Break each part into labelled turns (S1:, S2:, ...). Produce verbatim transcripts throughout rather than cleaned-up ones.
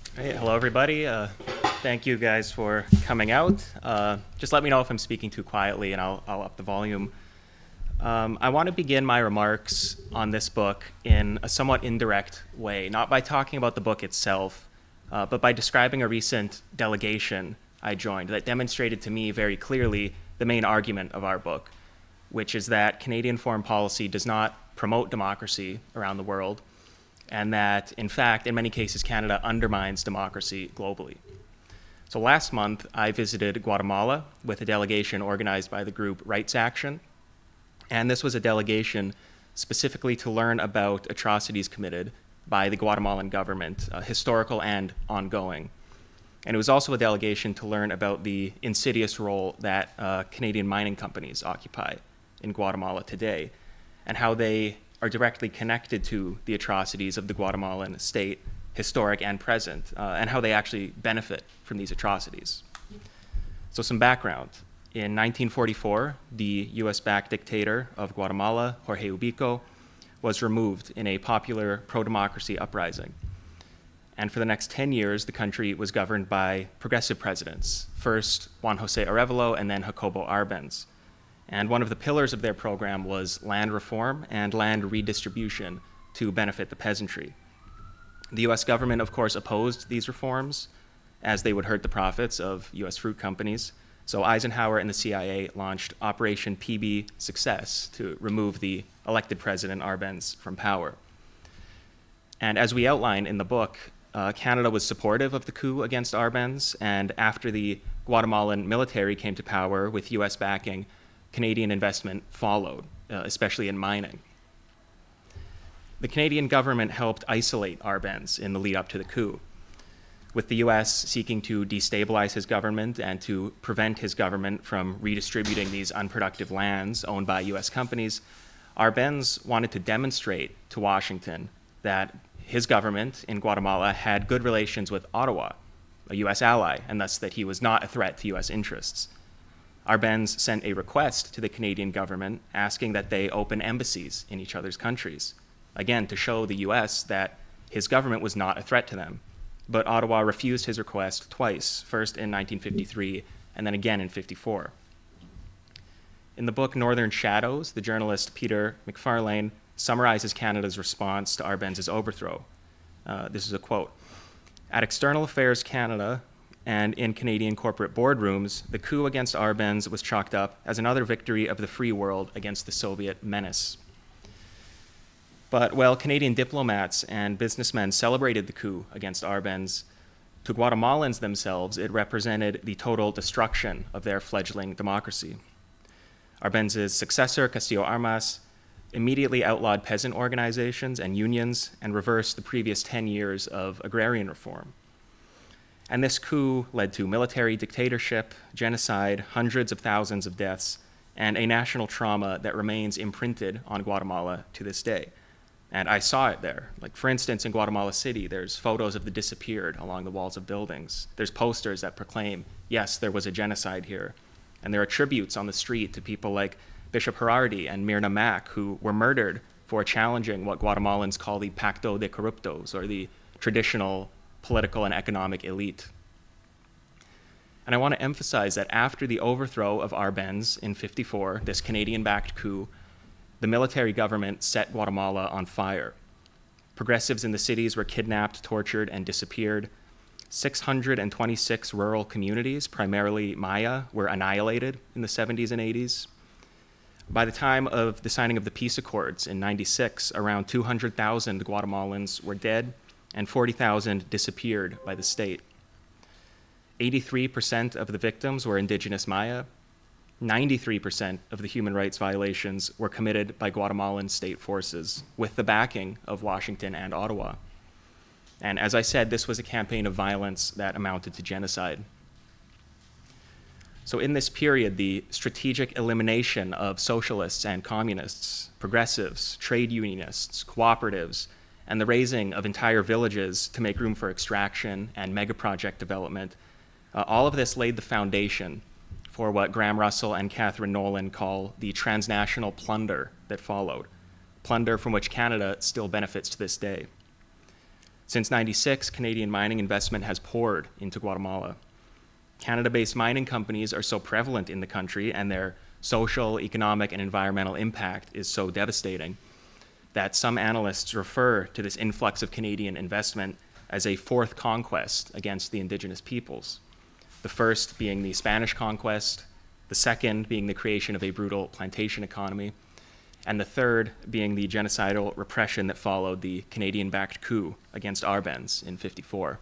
S1: Hey, hello everybody. Uh, thank you guys for coming out. Uh, just let me know if I'm speaking too quietly and I'll, I'll up the volume. Um, I want to begin my remarks on this book in a somewhat indirect way, not by talking about the book itself, uh, but by describing a recent delegation I joined that demonstrated to me very clearly the main argument of our book, which is that Canadian foreign policy does not promote democracy around the world, and that, in fact, in many cases, Canada undermines democracy globally. So last month, I visited Guatemala with a delegation organized by the group Rights Action, and this was a delegation specifically to learn about atrocities committed by the Guatemalan government, uh, historical and ongoing. And it was also a delegation to learn about the insidious role that uh, Canadian mining companies occupy in Guatemala today, and how they are directly connected to the atrocities of the Guatemalan state, historic and present, uh, and how they actually benefit from these atrocities. So some background. In nineteen forty-four, the U S-backed dictator of Guatemala, Jorge Ubico, was removed in a popular pro-democracy uprising. And for the next ten years, the country was governed by progressive presidents, first Juan José Arevalo and then Jacobo Arbenz. And one of the pillars of their program was land reform and land redistribution to benefit the peasantry. The U S government, of course, opposed these reforms as they would hurt the profits of U S fruit companies. So Eisenhower and the C I A launched Operation P B Success to remove the elected president Arbenz from power. And as we outline in the book, uh, Canada was supportive of the coup against Arbenz, and after the Guatemalan military came to power with U S backing, Canadian investment followed, uh, especially in mining. The Canadian government helped isolate Arbenz in the lead up to the coup, with the U S seeking to destabilize his government and to prevent his government from redistributing these unproductive lands owned by U S companies. Arbenz wanted to demonstrate to Washington that his government in Guatemala had good relations with Ottawa, a U S ally, and thus that he was not a threat to U S interests. Arbenz sent a request to the Canadian government asking that they open embassies in each other's countries, again, to show the U S that his government was not a threat to them. But Ottawa refused his request twice, first in nineteen fifty-three and then again in fifty-four. In the book Northern Shadows, the journalist Peter McFarlane summarizes Canada's response to Arbenz's overthrow. Uh, this is a quote. At External Affairs Canada, and in Canadian corporate boardrooms, the coup against Arbenz was chalked up as another victory of the free world against the Soviet menace. But while Canadian diplomats and businessmen celebrated the coup against Arbenz, to Guatemalans themselves, it represented the total destruction of their fledgling democracy. Arbenz's successor, Castillo Armas, immediately outlawed peasant organizations and unions and reversed the previous ten years of agrarian reform. And this coup led to military dictatorship, genocide, hundreds of thousands of deaths, and a national trauma that remains imprinted on Guatemala to this day. And I saw it there. Like, for instance, in Guatemala City, there's photos of the disappeared along the walls of buildings. There's posters that proclaim, yes, there was a genocide here. And there are tributes on the street to people like Bishop Gerardi and Mirna Mack, who were murdered for challenging what Guatemalans call the Pacto de Corruptos, or the traditional political and economic elite. And I want to emphasize that after the overthrow of Arbenz in fifty-four, this Canadian-backed coup, the military government set Guatemala on fire. Progressives in the cities were kidnapped, tortured, and disappeared. six hundred twenty-six rural communities, primarily Maya, were annihilated in the seventies and eighties. By the time of the signing of the peace accords in ninety-six, around two hundred thousand Guatemalans were dead, and forty thousand disappeared by the state. eighty-three percent of the victims were indigenous Maya. ninety-three percent of the human rights violations were committed by Guatemalan state forces, with the backing of Washington and Ottawa. And as I said, this was a campaign of violence that amounted to genocide. So in this period, the strategic elimination of socialists and communists, progressives, trade unionists, cooperatives, and the raising of entire villages to make room for extraction and megaproject development, uh, all of this laid the foundation for what Graham Russell and Catherine Nolan call the transnational plunder that followed, plunder from which Canada still benefits to this day. Since ninety-six, Canadian mining investment has poured into Guatemala. Canada-based mining companies are so prevalent in the country, and their social, economic, and environmental impact is so devastating that some analysts refer to this influx of Canadian investment as a fourth conquest against the indigenous peoples. The first being the Spanish conquest, the second being the creation of a brutal plantation economy, and the third being the genocidal repression that followed the Canadian-backed coup against Arbenz in fifty-four.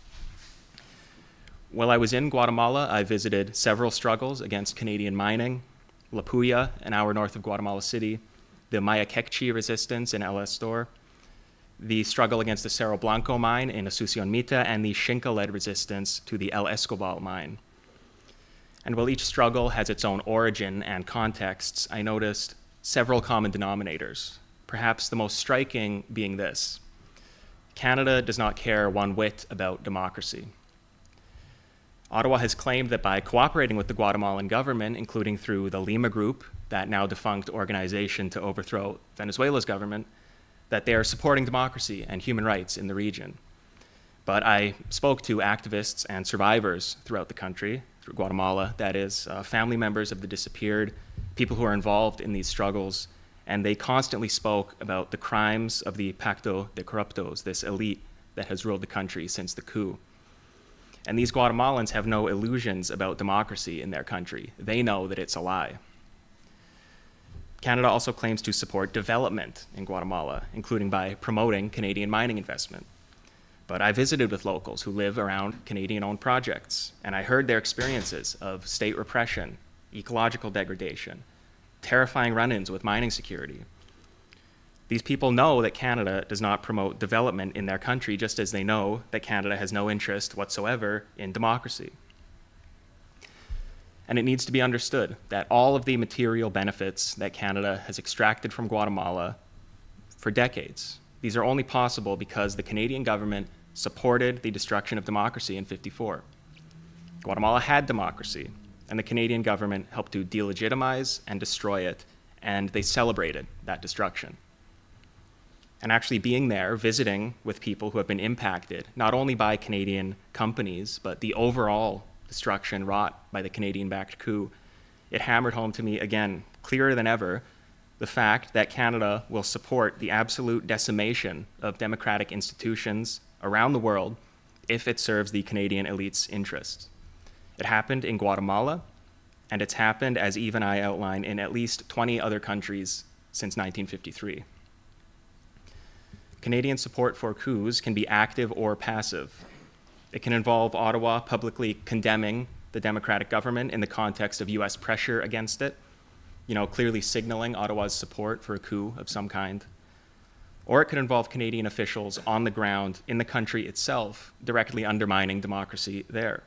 S1: While I was in Guatemala, I visited several struggles against Canadian mining: La Puya, an hour north of Guatemala City, the Mayakekchi resistance in El Estor, the struggle against the Cerro Blanco mine in Asunción Mita, and the Xinca-led resistance to the El Escobal mine. And while each struggle has its own origin and contexts, I noticed several common denominators, perhaps the most striking being this: Canada does not care one whit about democracy. Ottawa has claimed that by cooperating with the Guatemalan government, including through the Lima Group, that now defunct organization to overthrow Venezuela's government, that they are supporting democracy and human rights in the region. But I spoke to activists and survivors throughout the country, through Guatemala, that is, uh, family members of the disappeared, people who are involved in these struggles, and they constantly spoke about the crimes of the Pacto de Corruptos, this elite that has ruled the country since the coup. And these Guatemalans have no illusions about democracy in their country. They know that it's a lie. Canada also claims to support development in Guatemala, including by promoting Canadian mining investment. But I visited with locals who live around Canadian-owned projects, and I heard their experiences of state repression, ecological degradation, terrifying run-ins with mining security. These people know that Canada does not promote development in their country, just as they know that Canada has no interest whatsoever in democracy. And it needs to be understood that all of the material benefits that Canada has extracted from Guatemala for decades, these are only possible because the Canadian government supported the destruction of democracy in fifty-four. Guatemala had democracy, and the Canadian government helped to delegitimize and destroy it, and they celebrated that destruction. And actually being there, visiting with people who have been impacted, not only by Canadian companies, but the overall destruction wrought by the Canadian-backed coup, it hammered home to me again, clearer than ever, the fact that Canada will support the absolute decimation of democratic institutions around the world if it serves the Canadian elite's interests. It happened in Guatemala, and it's happened, as Yves and I outline, in at least twenty other countries since nineteen fifty-three. Canadian support for coups can be active or passive. It can involve Ottawa publicly condemning the democratic government in the context of U S pressure against it, you know, clearly signaling Ottawa's support for a coup of some kind. Or it could involve Canadian officials on the ground in the country itself, directly undermining democracy there.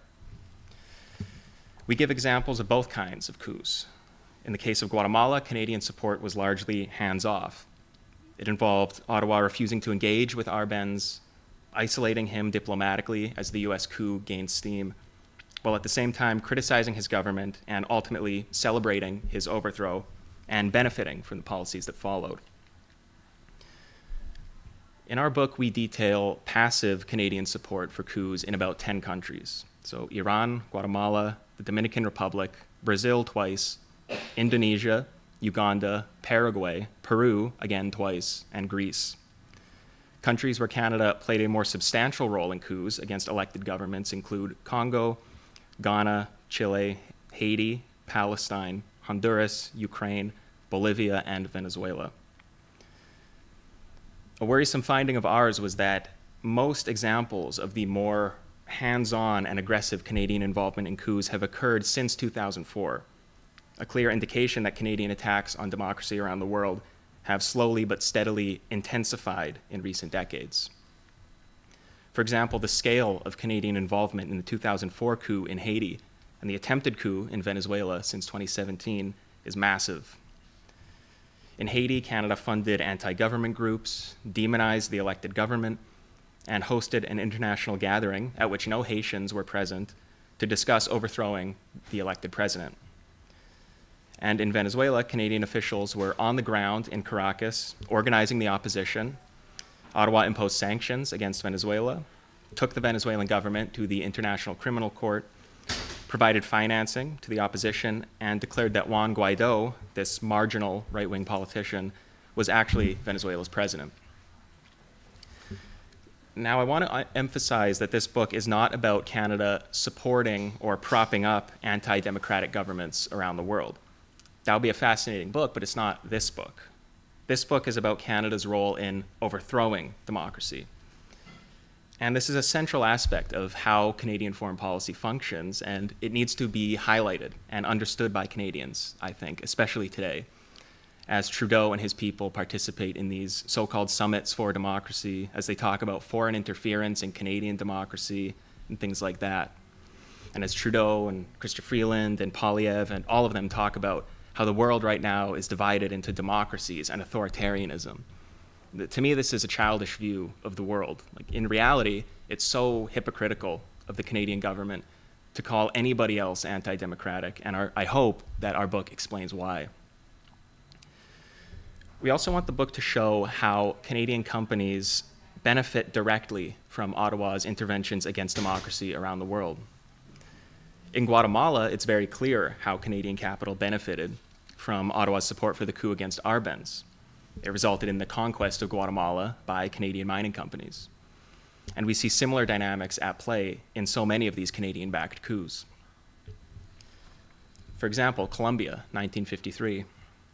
S1: We give examples of both kinds of coups. In the case of Guatemala, Canadian support was largely hands-off. It involved Ottawa refusing to engage with Arbenz, isolating him diplomatically as the U S coup gained steam, while at the same time criticizing his government and ultimately celebrating his overthrow and benefiting from the policies that followed. In our book, we detail passive Canadian support for coups in about ten countries. So Iran, Guatemala, the Dominican Republic, Brazil twice, Indonesia, Uganda, Paraguay, Peru, again twice, and Greece. Countries where Canada played a more substantial role in coups against elected governments include Congo, Ghana, Chile, Haiti, Palestine, Honduras, Ukraine, Bolivia, and Venezuela. A worrisome finding of ours was that most examples of the more hands-on and aggressive Canadian involvement in coups have occurred since two thousand four, a clear indication that Canadian attacks on democracy around the world have slowly but steadily intensified in recent decades. For example, the scale of Canadian involvement in the two thousand four coup in Haiti and the attempted coup in Venezuela since twenty seventeen is massive. In Haiti, Canada funded anti-government groups, demonized the elected government, and hosted an international gathering at which no Haitians were present to discuss overthrowing the elected president. And in Venezuela, Canadian officials were on the ground in Caracas, organizing the opposition, Ottawa imposed sanctions against Venezuela, took the Venezuelan government to the International Criminal Court, provided financing to the opposition, and declared that Juan Guaido, this marginal right-wing politician, was actually Venezuela's president. Now, I want to emphasize that this book is not about Canada supporting or propping up anti-democratic governments around the world. That would be a fascinating book, but it's not this book. This book is about Canada's role in overthrowing democracy. And this is a central aspect of how Canadian foreign policy functions, and it needs to be highlighted and understood by Canadians, I think, especially today, as Trudeau and his people participate in these so-called summits for democracy, as they talk about foreign interference in Canadian democracy and things like that. And as Trudeau and Chrystia Freeland and Poilievre and all of them talk about how the world right now is divided into democracies and authoritarianism. To me, this is a childish view of the world. Like, in reality, it's so hypocritical of the Canadian government to call anybody else anti-democratic, and our, I hope that our book explains why. We also want the book to show how Canadian companies benefit directly from Ottawa's interventions against democracy around the world. In Guatemala, it's very clear how Canadian capital benefited from Ottawa's support for the coup against Arbenz. It resulted in the conquest of Guatemala by Canadian mining companies. And we see similar dynamics at play in so many of these Canadian-backed coups. For example, Colombia, nineteen fifty-three.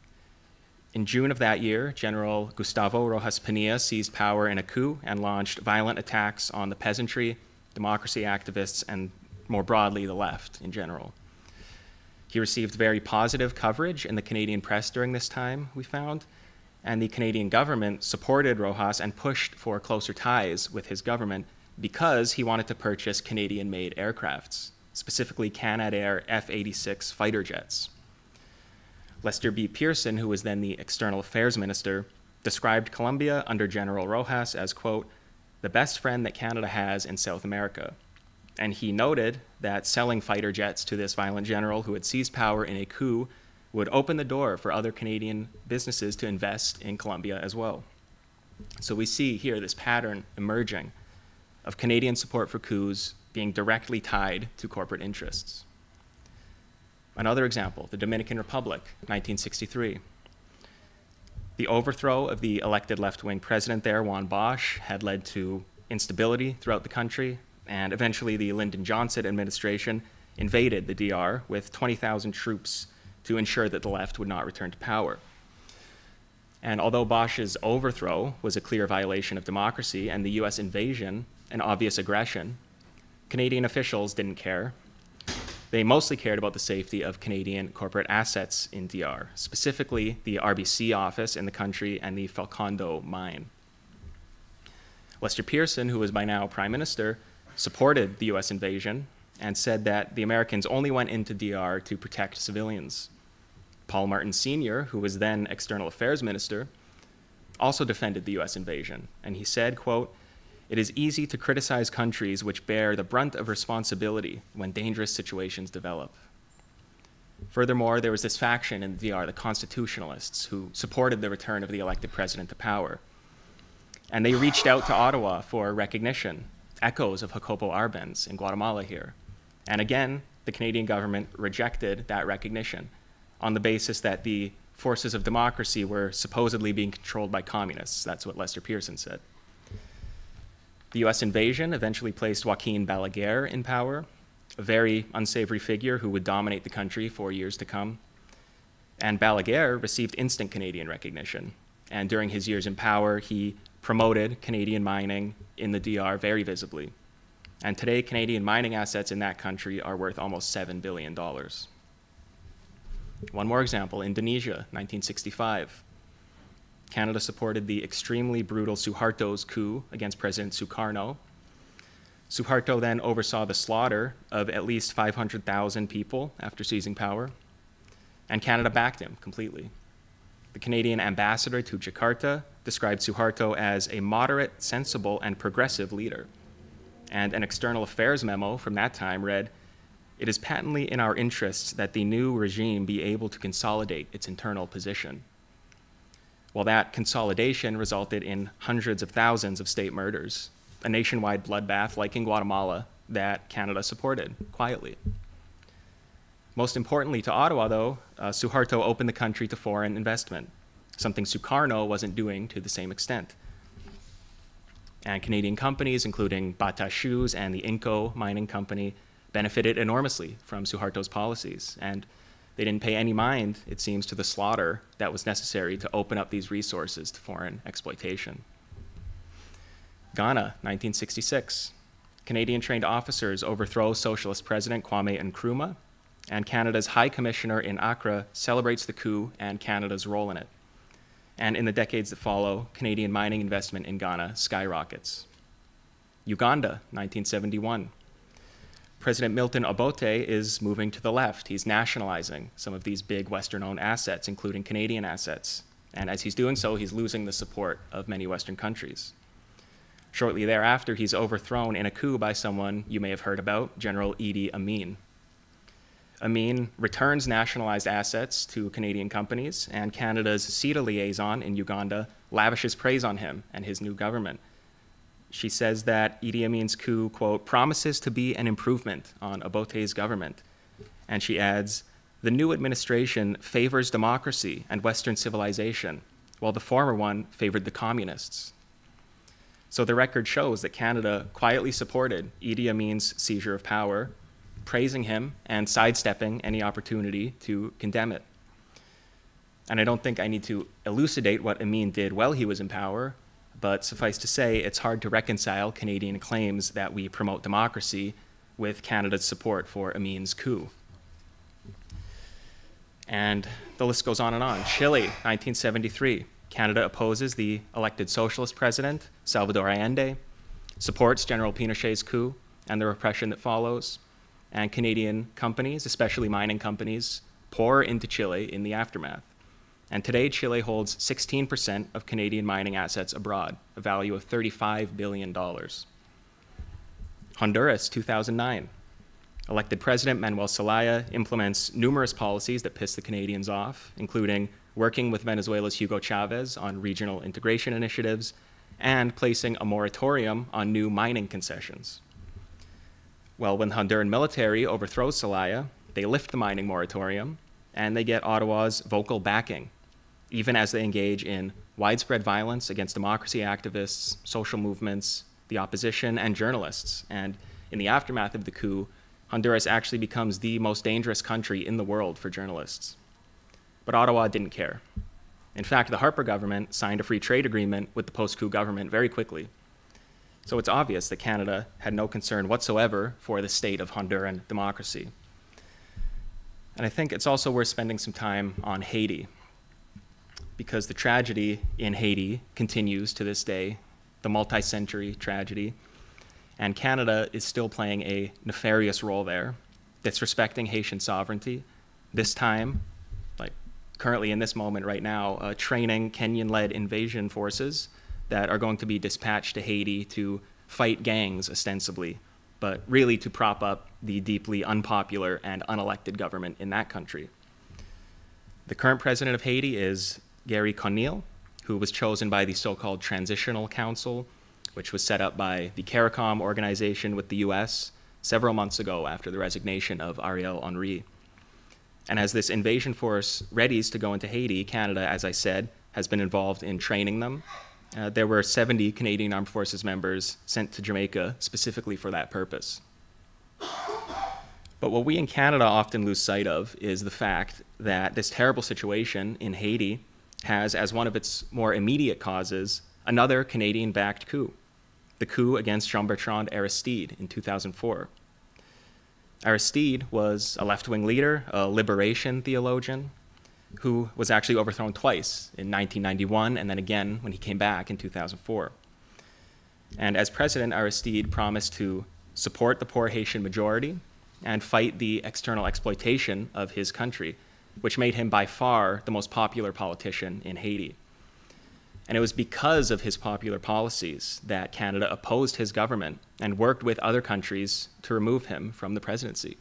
S1: In June of that year, General Gustavo Rojas Pinilla seized power in a coup and launched violent attacks on the peasantry, democracy activists, and more broadly, the left in general. He received very positive coverage in the Canadian press during this time, we found, and the Canadian government supported Rojas and pushed for closer ties with his government because he wanted to purchase Canadian-made aircrafts, specifically Canadair F eighty-six fighter jets. Lester B. Pearson, who was then the External Affairs Minister, described Colombia under General Rojas as, quote, the best friend that Canada has in South America. And he noted that selling fighter jets to this violent general who had seized power in a coup would open the door for other Canadian businesses to invest in Colombia as well. So we see here this pattern emerging of Canadian support for coups being directly tied to corporate interests. Another example, the Dominican Republic, nineteen sixty-three. The overthrow of the elected left-wing president there, Juan Bosch, had led to instability throughout the country, and eventually the Lyndon Johnson administration invaded the D R with twenty thousand troops to ensure that the left would not return to power. And although Bosch's overthrow was a clear violation of democracy and the U S invasion an obvious aggression, Canadian officials didn't care. They mostly cared about the safety of Canadian corporate assets in D R, specifically the R B C office in the country and the Falcondo mine. Lester Pearson, who was by now Prime Minister, supported the U S invasion and said that the Americans only went into D R to protect civilians. Paul Martin Senior, who was then External Affairs Minister, also defended the U S invasion, and he said, quote, it is easy to criticize countries which bear the brunt of responsibility when dangerous situations develop. Furthermore, there was this faction in the D R, the Constitutionalists, who supported the return of the elected president to power. And they reached out to Ottawa for recognition, echoes of Jacobo Arbenz in Guatemala here. And again, the Canadian government rejected that recognition on the basis that the forces of democracy were supposedly being controlled by communists. That's what Lester Pearson said. The U S invasion eventually placed Joaquin Balaguer in power, a very unsavory figure who would dominate the country for years to come. And Balaguer received instant Canadian recognition. And during his years in power, he promoted Canadian mining in the D R very visibly. And today, Canadian mining assets in that country are worth almost seven billion dollars. One more example, Indonesia, nineteen sixty-five. Canada supported the extremely brutal Suharto's coup against President Sukarno. Suharto then oversaw the slaughter of at least five hundred thousand people after seizing power, and Canada backed him completely. The Canadian ambassador to Jakarta described Suharto as a moderate, sensible, and progressive leader. And an external affairs memo from that time read, it is patently in our interests that the new regime be able to consolidate its internal position. Well, that consolidation resulted in hundreds of thousands of state murders, a nationwide bloodbath like in Guatemala that Canada supported quietly. Most importantly to Ottawa, though, uh, Suharto opened the country to foreign investment, something Sukarno wasn't doing to the same extent. And Canadian companies, including Bata Shoes and the Inco Mining Company, benefited enormously from Suharto's policies, and they didn't pay any mind, it seems, to the slaughter that was necessary to open up these resources to foreign exploitation. Ghana, nineteen sixty-six. Canadian-trained officers overthrow socialist President Kwame Nkrumah, and Canada's High Commissioner in Accra celebrates the coup and Canada's role in it. And in the decades that follow, Canadian mining investment in Ghana skyrockets. Uganda, nineteen seventy-one. President Milton Obote is moving to the left. He's nationalizing some of these big Western-owned assets, including Canadian assets. And as he's doing so, he's losing the support of many Western countries. Shortly thereafter, he's overthrown in a coup by someone you may have heard about, General Idi Amin. Amin returns nationalized assets to Canadian companies, and Canada's CETA liaison in Uganda lavishes praise on him and his new government. She says that Idi Amin's coup, quote, promises to be an improvement on Obote's government. And she adds, the new administration favors democracy and Western civilization, while the former one favored the communists. So the record shows that Canada quietly supported Idi Amin's seizure of power, praising him and sidestepping any opportunity to condemn it. And I don't think I need to elucidate what Amin did while he was in power, but suffice to say, it's hard to reconcile Canadian claims that we promote democracy with Canada's support for Amin's coup. And the list goes on and on. Chile, nineteen seventy-three. Canada opposes the elected socialist president, Salvador Allende, supports General Pinochet's coup and the repression that follows, and Canadian companies, especially mining companies, pour into Chile in the aftermath. And today, Chile holds sixteen percent of Canadian mining assets abroad, a value of thirty-five billion dollars. Honduras, two thousand nine. Elected President Manuel Zelaya implements numerous policies that piss the Canadians off, including working with Venezuela's Hugo Chavez on regional integration initiatives and placing a moratorium on new mining concessions. Well, when the Honduran military overthrows Zelaya, they lift the mining moratorium, and they get Ottawa's vocal backing, even as they engage in widespread violence against democracy activists, social movements, the opposition, and journalists. And in the aftermath of the coup, Honduras actually becomes the most dangerous country in the world for journalists. But Ottawa didn't care. In fact, the Harper government signed a free trade agreement with the post-coup government very quickly. So it's obvious that Canada had no concern whatsoever for the state of Honduran democracy. And I think it's also worth spending some time on Haiti, because the tragedy in Haiti continues to this day, the multi-century tragedy, and Canada is still playing a nefarious role there, disrespecting Haitian sovereignty, this time, like currently in this moment right now, uh, training Kenyan-led invasion forces that are going to be dispatched to Haiti to fight gangs, ostensibly, but really to prop up the deeply unpopular and unelected government in that country. The current president of Haiti is Gary Conille, who was chosen by the so-called Transitional Council, which was set up by the CARICOM organization with the U S several months ago after the resignation of Ariel Henry. And as this invasion force readies to go into Haiti, Canada, as I said, has been involved in training them. Uh, there were seventy Canadian Armed Forces members sent to Jamaica specifically for that purpose. But what we in Canada often lose sight of is the fact that this terrible situation in Haiti has, as one of its more immediate causes, another Canadian-backed coup, the coup against Jean-Bertrand Aristide in two thousand four. Aristide was a left-wing leader, a liberation theologian, who was actually overthrown twice, in nineteen ninety-one and then again when he came back in two thousand four. And as president, Aristide promised to support the poor Haitian majority and fight the external exploitation of his country, which made him by far the most popular politician in Haiti. And it was because of his popular policies that Canada opposed his government and worked with other countries to remove him from the presidency.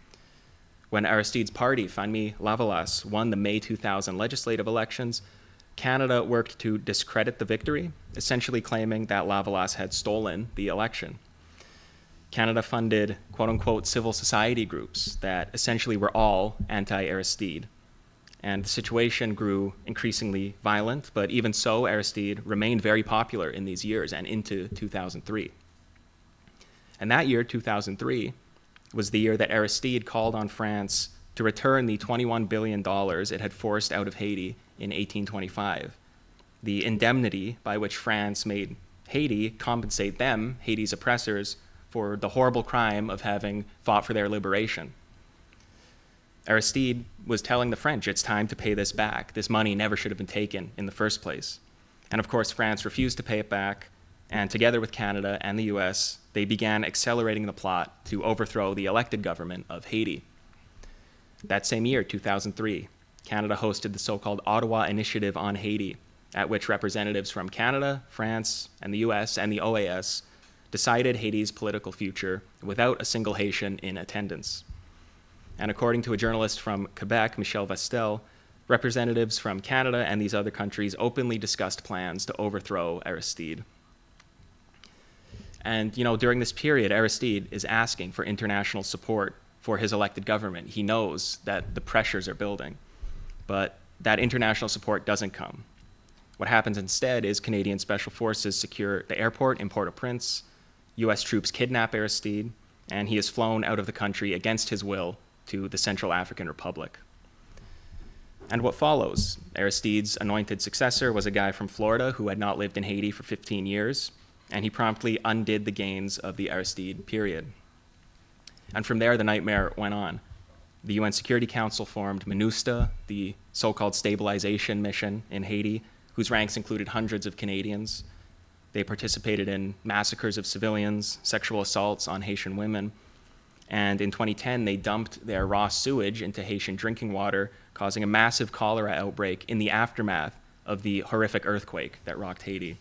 S1: When Aristide's party, Famille Lavalas, won the May two thousand legislative elections, Canada worked to discredit the victory, essentially claiming that Lavalas had stolen the election. Canada funded quote-unquote civil society groups that essentially were all anti-Aristide. And the situation grew increasingly violent, but even so, Aristide remained very popular in these years and into two thousand three. And that year, two thousand three, was the year that Aristide called on France to return the twenty-one billion dollars it had forced out of Haiti in eighteen twenty-five, the indemnity by which France made Haiti compensate them, Haiti's oppressors, for the horrible crime of having fought for their liberation. Aristide was telling the French, it's time to pay this back. This money never should have been taken in the first place. And of course, France refused to pay it back, and together with Canada and the U S, they began accelerating the plot to overthrow the elected government of Haiti. That same year, two thousand three, Canada hosted the so-called Ottawa Initiative on Haiti, at which representatives from Canada, France, and the U S, and the O A S decided Haiti's political future without a single Haitian in attendance. And according to a journalist from Quebec, Michel Vastel, representatives from Canada and these other countries openly discussed plans to overthrow Aristide. And, you know, during this period, Aristide is asking for international support for his elected government. He knows that the pressures are building, but that international support doesn't come. What happens instead is Canadian Special Forces secure the airport in Port-au-Prince, U S troops kidnap Aristide, and he is flown out of the country against his will to the Central African Republic. And what follows? Aristide's anointed successor was a guy from Florida who had not lived in Haiti for fifteen years, and he promptly undid the gains of the Aristide period. And from there, the nightmare went on. The U N Security Council formed MINUSTA, the so-called stabilization mission in Haiti, whose ranks included hundreds of Canadians. They participated in massacres of civilians, sexual assaults on Haitian women, and in twenty ten, they dumped their raw sewage into Haitian drinking water, causing a massive cholera outbreak in the aftermath of the horrific earthquake that rocked Haiti.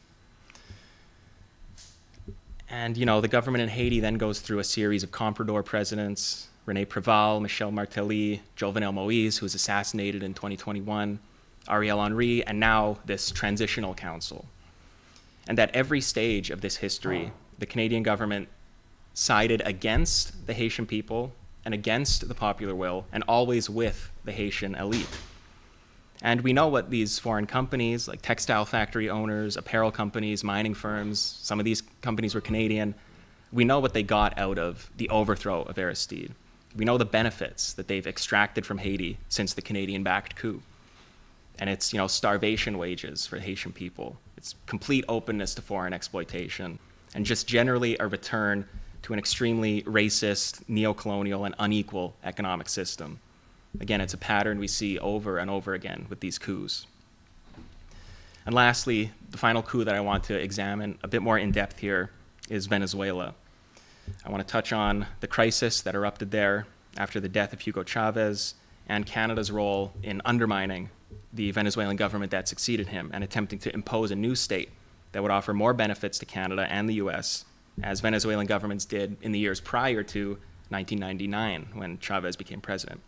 S1: And, you know, the government in Haiti then goes through a series of comprador presidents, René Préval, Michel Martelly, Jovenel Moïse, who was assassinated in twenty twenty-one, Ariel Henry, and now this transitional council. And at every stage of this history, the Canadian government sided against the Haitian people and against the popular will, and always with the Haitian elite. And we know what these foreign companies, like textile factory owners, apparel companies, mining firms, some of these companies were Canadian, we know what they got out of the overthrow of Aristide. We know the benefits that they've extracted from Haiti since the Canadian-backed coup. And it's, you know, starvation wages for Haitian people. It's complete openness to foreign exploitation, and just generally a return to an extremely racist, neo-colonial, and unequal economic system. Again, it's a pattern we see over and over again with these coups. And lastly, the final coup that I want to examine a bit more in depth here is Venezuela. I want to touch on the crisis that erupted there after the death of Hugo Chavez and Canada's role in undermining the Venezuelan government that succeeded him and attempting to impose a new state that would offer more benefits to Canada and the U S, as Venezuelan governments did in the years prior to nineteen ninety-nine, when Chavez became president.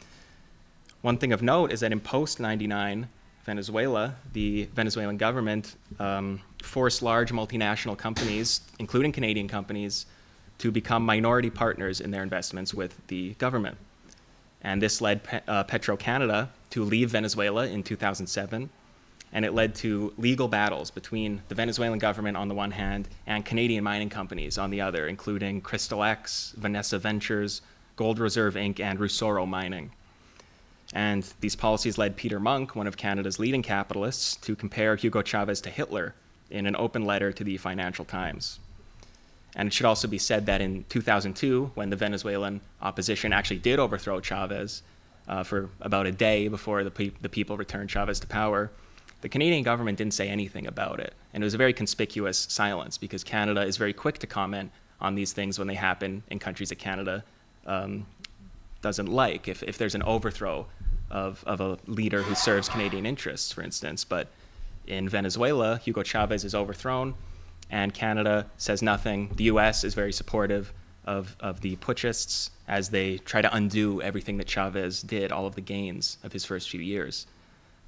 S1: One thing of note is that in post ninety-nine Venezuela, the Venezuelan government um, forced large multinational companies, including Canadian companies, to become minority partners in their investments with the government. And this led Pe uh, Petro-Canada to leave Venezuela in two thousand seven, and it led to legal battles between the Venezuelan government on the one hand and Canadian mining companies on the other, including Crystal X, Vanessa Ventures, Gold Reserve Incorporated, and Rusoro Mining. And these policies led Peter Munk, one of Canada's leading capitalists, to compare Hugo Chavez to Hitler in an open letter to the Financial Times. And it should also be said that in two thousand two, when the Venezuelan opposition actually did overthrow Chavez uh, for about a day before the, pe the people returned Chavez to power, the Canadian government didn't say anything about it. And it was a very conspicuous silence, because Canada is very quick to comment on these things when they happen in countries that Canada um, doesn't like, if, if there's an overthrow of, of a leader who serves Canadian interests, for instance. But in Venezuela, Hugo Chavez is overthrown, and Canada says nothing. The U S is very supportive of, of the putschists as they try to undo everything that Chavez did, all of the gains of his first few years.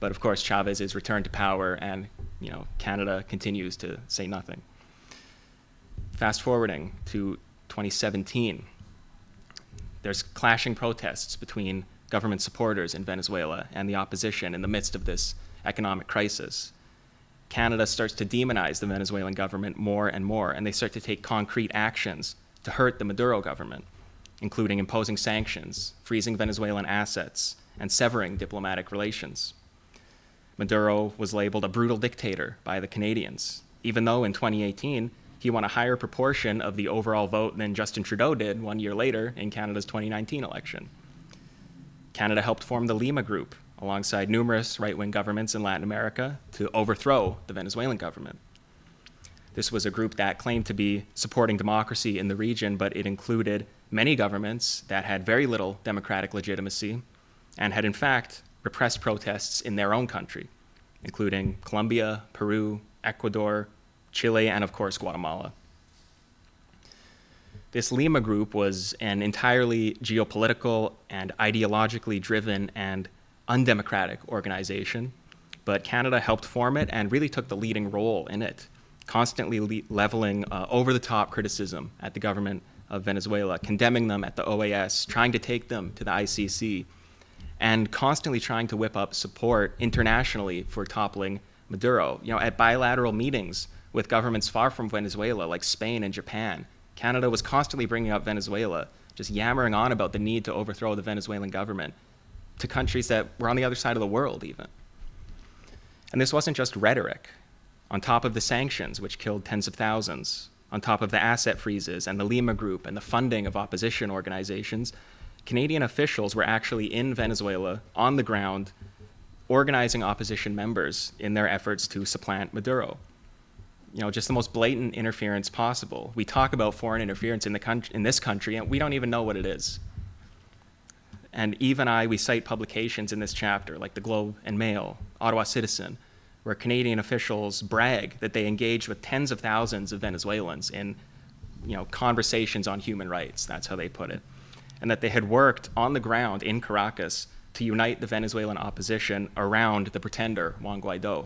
S1: But of course, Chavez is returned to power, and you know, Canada continues to say nothing. Fast forwarding to twenty seventeen, there's clashing protests between government supporters in Venezuela and the opposition in the midst of this economic crisis. Canada starts to demonize the Venezuelan government more and more, and they start to take concrete actions to hurt the Maduro government, including imposing sanctions, freezing Venezuelan assets, and severing diplomatic relations. Maduro was labeled a brutal dictator by the Canadians, even though in twenty eighteen, he won a higher proportion of the overall vote than Justin Trudeau did one year later in Canada's twenty nineteen election. Canada helped form the Lima Group, alongside numerous right-wing governments in Latin America, to overthrow the Venezuelan government. This was a group that claimed to be supporting democracy in the region, but it included many governments that had very little democratic legitimacy and had in fact repressed protests in their own country, including Colombia, Peru, Ecuador, Chile, and of course Guatemala. This Lima Group was an entirely geopolitical and ideologically driven and undemocratic organization, but Canada helped form it and really took the leading role in it, constantly le leveling uh, over-the-top criticism at the government of Venezuela, condemning them at the O A S, trying to take them to the I C C, and constantly trying to whip up support internationally for toppling Maduro. You know, at bilateral meetings with governments far from Venezuela, like Spain and Japan, Canada was constantly bringing up Venezuela, just yammering on about the need to overthrow the Venezuelan government to countries that were on the other side of the world even. And this wasn't just rhetoric. On top of the sanctions, which killed tens of thousands, on top of the asset freezes and the Lima Group and the funding of opposition organizations, Canadian officials were actually in Venezuela on the ground organizing opposition members in their efforts to supplant Maduro. You know, just the most blatant interference possible. We talk about foreign interference in, the country, in this country, and we don't even know what it is. And Yves and I, we cite publications in this chapter, like the Globe and Mail, Ottawa Citizen, where Canadian officials brag that they engaged with tens of thousands of Venezuelans in, you know, conversations on human rights, that's how they put it, and that they had worked on the ground in Caracas to unite the Venezuelan opposition around the pretender, Juan Guaido.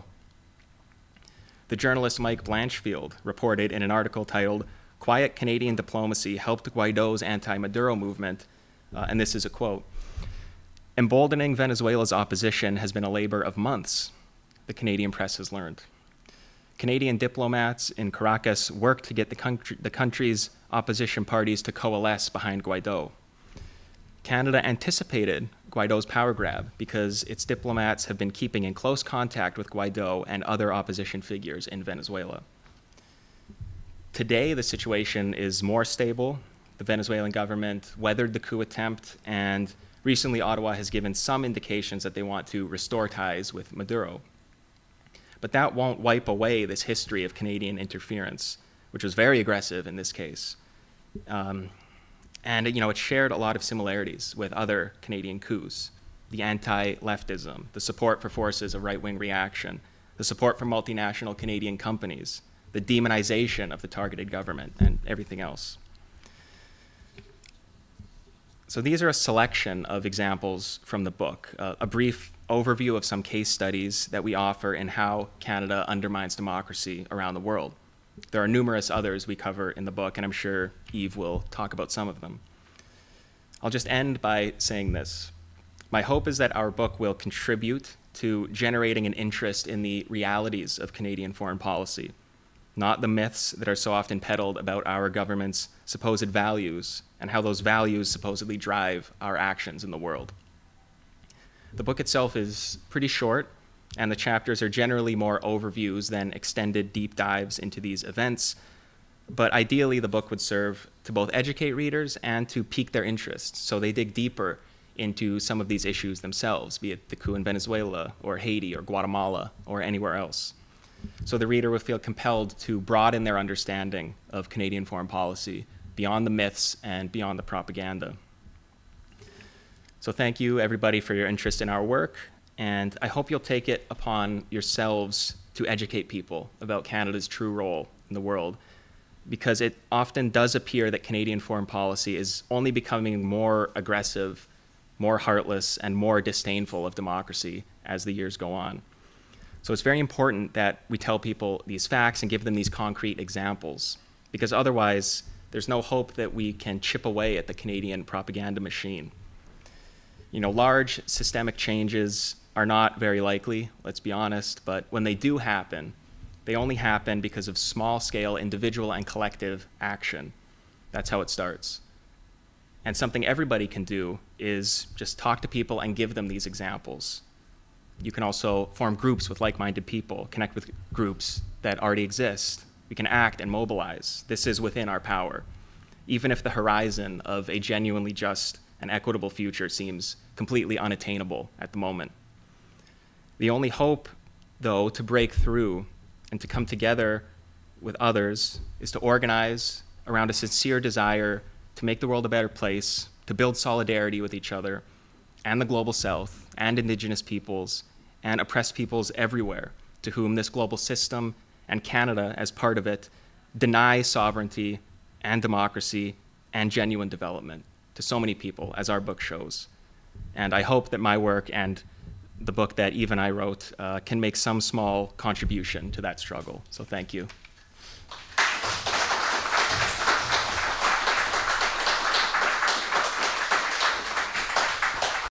S1: The journalist Mike Blanchfield reported in an article titled, "Quiet Canadian Diplomacy Helped Guaido's Anti-Maduro Movement," uh, and this is a quote, "Emboldening Venezuela's opposition has been a labor of months," the Canadian press has learned. Canadian diplomats in Caracas worked to get the, country, the country's opposition parties to coalesce behind Guaido. Canada anticipated Guaido's power grab because its diplomats have been keeping in close contact with Guaido and other opposition figures in Venezuela. Today, the situation is more stable. The Venezuelan government weathered the coup attempt, and recently Ottawa has given some indications that they want to restore ties with Maduro. But that won't wipe away this history of Canadian interference, which was very aggressive in this case. Um, And you know, it shared a lot of similarities with other Canadian coups: the anti-leftism, the support for forces of right-wing reaction, the support for multinational Canadian companies, the demonization of the targeted government, and everything else. So these are a selection of examples from the book, uh, a brief overview of some case studies that we offer in how Canada undermines democracy around the world. There are numerous others we cover in the book, and I'm sure Yves will talk about some of them. I'll just end by saying this. My hope is that our book will contribute to generating an interest in the realities of Canadian foreign policy, not the myths that are so often peddled about our government's supposed values and how those values supposedly drive our actions in the world. The book itself is pretty short, and the chapters are generally more overviews than extended deep dives into these events, but ideally the book would serve to both educate readers and to pique their interest, so they dig deeper into some of these issues themselves, be it the coup in Venezuela, or Haiti, or Guatemala, or anywhere else. So the reader would feel compelled to broaden their understanding of Canadian foreign policy beyond the myths and beyond the propaganda. So thank you, everybody, for your interest in our work. And I hope you'll take it upon yourselves to educate people about Canada's true role in the world, because it often does appear that Canadian foreign policy is only becoming more aggressive more heartless, and more disdainful of democracy as the years go on. So it's very important that we tell people these facts and give them these concrete examples, because otherwise there's no hope that we can chip away at the Canadian propaganda machine. You know, large systemic changes are not very likely, let's be honest, but when they do happen, they only happen because of small-scale individual and collective action. That's how it starts. And something everybody can do is just talk to people and give them these examples. You can also form groups with like-minded people, connect with groups that already exist. We can act and mobilize. This is within our power, even if the horizon of a genuinely just and equitable future seems completely unattainable at the moment. The only hope, though, to break through and to come together with others is to organize around a sincere desire to make the world a better place, to build solidarity with each other and the global south and indigenous peoples and oppressed peoples everywhere to whom this global system and Canada as part of it deny sovereignty and democracy and genuine development to so many people, as our book shows. And I hope that my work and the book that Yves and I wrote uh, can make some small contribution to that struggle. So thank you.